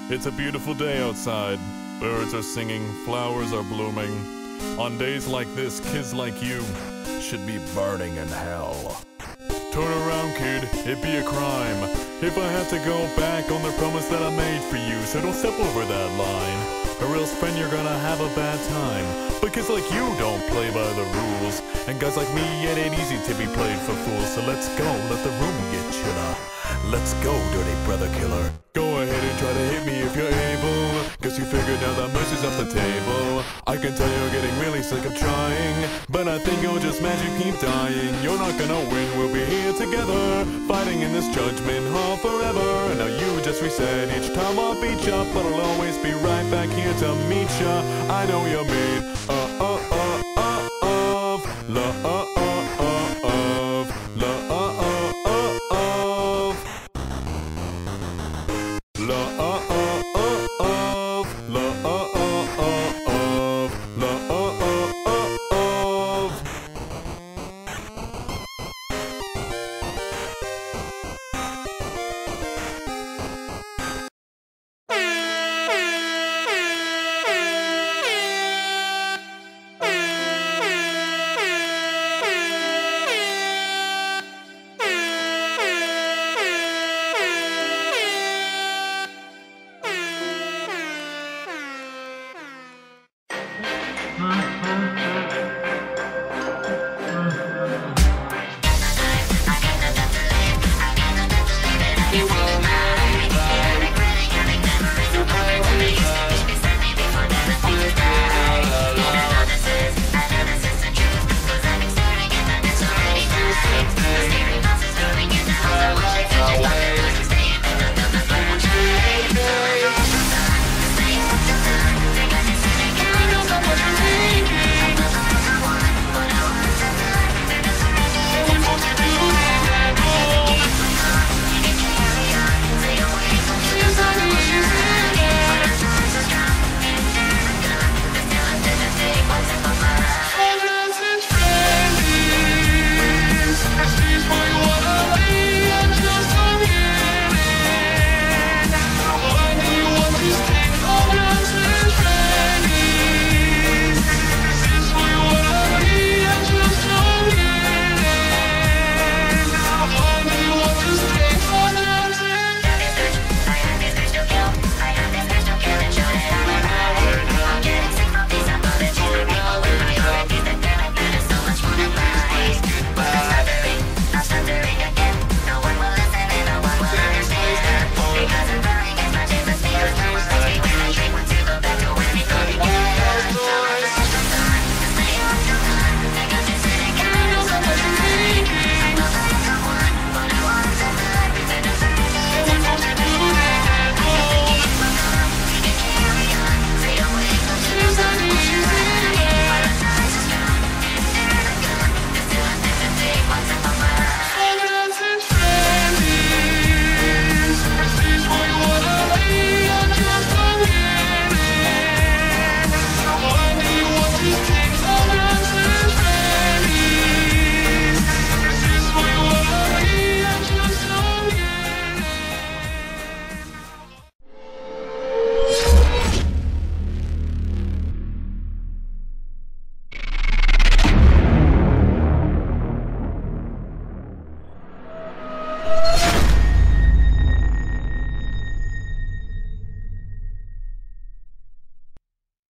It's a beautiful day outside. Birds are singing, flowers are blooming. On days like this, kids like you should be burning in hell. Turn around, kid, it'd be a crime if I had to go back on the promise that I made for you. So don't step over that line, or else, friend, you're gonna have a bad time. But kids like you don't play by the rules, and guys like me, it ain't easy to be played for fools. So let's go, let the room get chiller. Let's go, dirty brother killer. Go ahead and try to hit me if you're able, cause you figured out that mercy's off the table. I can tell you're getting really sick of trying, but I think you'll just magic keep dying. You're not gonna win, we'll be here together, fighting in this judgment hall forever. Now you just reset each time I'll beat ya, but I'll always be right back here to meet ya. I know you're made of love.